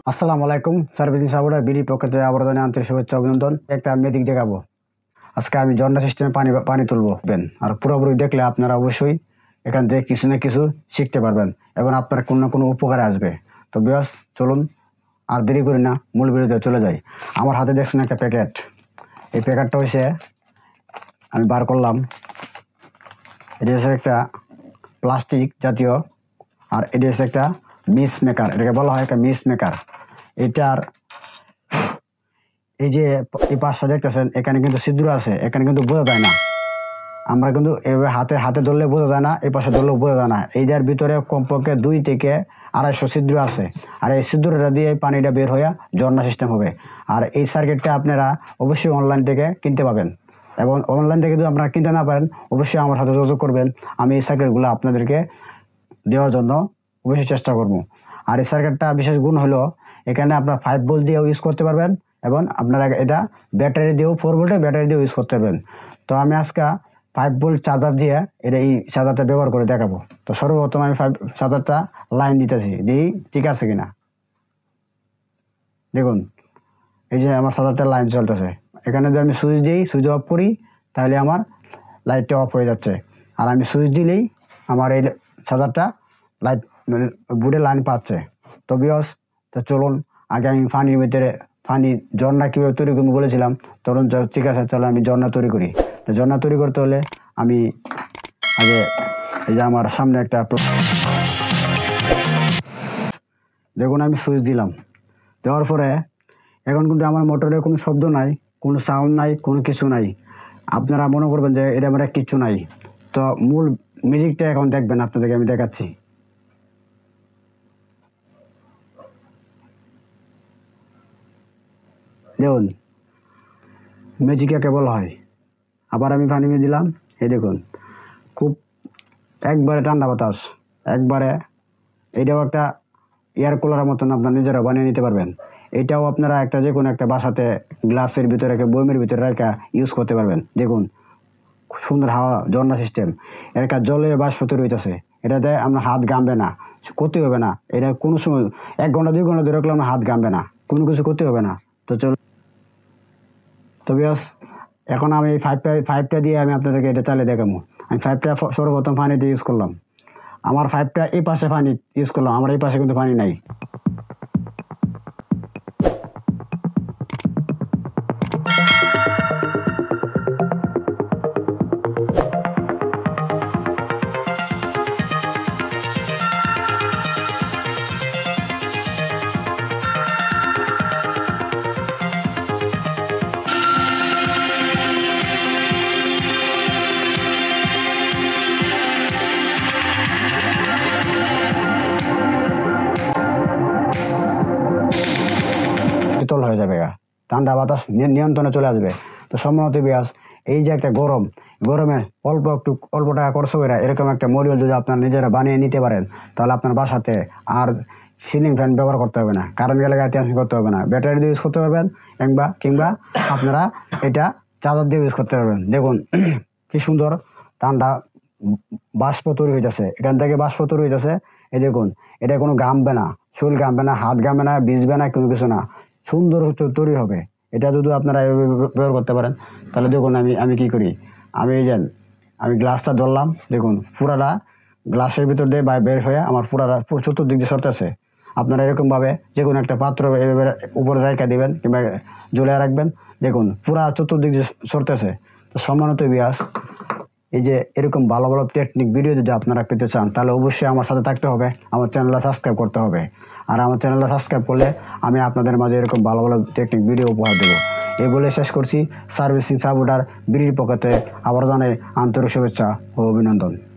আসসালামু আলাইকুম। Servicing supporter বিডির পক্ষ থেকে আবার জানাই আন্তরিক শুভেচ্ছা অভিনন্দন। একটা মেজিক দেখাবো আজকে। আমি ঝর্ণা সিস্টেমে পানি তুলবো আর পুরোপুরি দেখলে আপনারা অবশ্যই এখান থেকে কিছু না কিছু শিখতে পারবেন এবং আপনার কোনো না কোনো উপকারে আসবে। তো বিয়াস চলুন আর দেরি করি না, মূল ভিডিওতে চলে যাই। আমার হাতে দেখছেন একটা প্যাকেট। এই প্যাকেটটা হচ্ছে আমি বার করলাম। এটা হচ্ছে একটা প্লাস্টিক জাতীয়, আর এটা হচ্ছে একটা মিস মেকার। এটাকে বলা হয় একটা মিস মেকার। এটার এই যে এই পাশটা দেখতেছেন, এখানে কিন্তু ছিদ্র আছে, এখানে কিন্তু বোঝা যায় না। আমরা কিন্তু এভাবে হাতে ধরলে বোঝা যায় না, এই পাশে ধরলেও বোঝা যায় না। এইটার ভিতরে কমপক্ষে 2 থেকে 250 ছিদ্র আছে, আর এই ছিদ্রটা দিয়ে পানিটা বের হয়ে ঝর্ণা সিস্টেম হবে। আর এই সার্কিটটা আপনারা অবশ্যই অনলাইন থেকে কিনতে পাবেন, এবং অনলাইন থেকে যদি আপনারা কিনতে না পারেন অবশ্যই আমার সাথে যোগাযোগ করবেন। আমি এই সার্কিটগুলো আপনাদেরকে দেওয়ার জন্য অবশ্যই চেষ্টা করব। আর এই সার্কিটটা বিশেষ গুণ হলো এখানে আপনার 5 ভোল্ট দিয়েও ইউজ করতে পারবেন, এবং আপনারা এটা ব্যাটারি দিয়েও 4 ভোল্টের ব্যাটারি দিয়েও ইউজ করতে পারবেন। তো আমি আজকে 5 ভোল্ট চার্জার দিয়ে এই চার্জারটা ব্যবহার করে দেখাবো। তো সর্বপ্রথম আমি 5 চার্জারটা লাইন দিতেছি, দিই ঠিক আছে কিনা। দেখুন এই যে আমার চার্জারটা লাইন চলতেছে। এখানে যদি আমি সুইচ দিই, সুইচ অফ করি, তাহলে আমার লাইটটা অফ হয়ে যাচ্ছে। আর আমি সুইচ দিলেই আমার এই চার্জারটা লাইট বোর্ডে লাইন পাচ্ছে। তো বিয়স তো চলুন আগে আমি পানির ভিতরে ঝর্ণা কীভাবে তৈরি করবো বলেছিলাম। তরুণ ঠিক আছে, চলো আমি ঝর্ণা তৈরি করি। তো ঝর্ণা তৈরি করতে হলে আমি আগে এই যে আমার সামনে একটা দেখুন আমি সুইচ দিলাম। দেওয়ার পরে এখন কিন্তু আমার মোটরে কোনো শব্দ নাই, কোনো সাউন্ড নাই, কোনো কিছু নাই। আপনারা মনে করবেন যে এটা আমার কিছু নাই। তো মূল মিউজিকটা এখন দেখবেন, আপনাদেরকে আমি দেখাচ্ছি। দেখুন ম্যাজিক কাকে বলা হয়। আবার আমি পানি দিয়ে দিলাম, এই দেখুন খুব একবারে ঠান্ডা বাতাস, একবারে। এটাও একটা এয়ার কুলারের মতন আপনার নিজেরা বানিয়ে নিতে পারবেন। এটাও আপনারা একটা যে কোনো একটা বাসাতে গ্লাসের ভিতরে রেখে, বয়মের ভিতরে রেখে ইউজ করতে পারবেন। দেখুন সুন্দর হাওয়া, ঝর্ণা সিস্টেম। এর কাজ জলের বাষ্প তৈরি হইতেছে। এটাতে আপনার হাত গামবে না, ক্ষতি হবে না। এটা কোনো সময় 1 ঘন্টা 2 ঘন্টা ধরে রাখলে আপনার হাত গামবে না, কোনো কিছু ক্ষতি হবে না। তো চলো, তো বিয়াস এখন আমি এই 5টা দিয়ে আমি আপনাদেরকে এটা চালিয়ে দেখাবো। আমি 5টা সর্বপ্রথম পানিতে ইউজ করলাম। আমার 5টা এই পাশে পানি ইউজ করলাম, আমার এই পাশে কিন্তু পানি নাই। শীতল হয়ে যাবে, ঠান্ডা বাতাস নিয়ন্ত্রণে চলে আসবে। তো সম্মানিত বিয়াস, এই যে একটা গরমে অল্প টাকা খরচ করে এরকম একটা মডিউল যদি আপনার নিজেরা বানিয়ে নিতে পারেন, তাহলে আপনার বাসাতে আর সিলিং ফ্যান ব্যবহার করতে হবে না, কারেন্ট গেলে টেনশন করতে হবে না। ব্যাটারি দিয়ে ইউজ করতে পারবেন, কিংবা আপনারা এটা চার্জার দিয়ে ইউজ করতে পারবেন। দেখুন কি সুন্দর ঠান্ডা বাষ্প তৈরি হইতেছে, এখান থেকে বাষ্প তৈরি হইতেছে। এই দেখুন এটা কোনো গামবে না, শরীর গামবে না, হাত গামবে না, ভিজবে না, কোনো কিছু না, সুন্দর তৈরি হবে। এটা যদি আপনারা ব্যবহার করতে পারেন, তাহলে দেখুন আমি কি করি। আমি গ্লাসটা ধরলাম, দেখুন পুরাটা গ্লাসের ভিতর দিয়ে বের হয়ে আমার পুরাটা চতুর্দিক দিয়ে সরতেছে। আপনারা এরকমভাবে যে কোনো একটা পাত্র এভাবে উপরে রেখে দেবেন কিংবা ঝুলিয়ে রাখবেন। দেখুন পুরা চতুর্দিক দিয়ে সরতেছে। তো সম্মানিত বিয়াস, এই যে এরকম ভালো ভালো টেকনিক ভিডিও যদি আপনারা পেতে চান, তাহলে অবশ্যই আমার সাথে থাকতে হবে, আমার চ্যানেলটা সাবস্ক্রাইব করতে হবে। আর আমার চ্যানেলটা সাবস্ক্রাইব করলে আমি আপনাদের মাঝে এরকম ভালো ভালো টেকনিক ভিডিও উপহার দেবো। এই বলে শেষ করছি। সার্ভিসিং সাপোর্টার বিডির পক্ষে আবার জানাই আন্তরিক শুভেচ্ছা ও অভিনন্দন।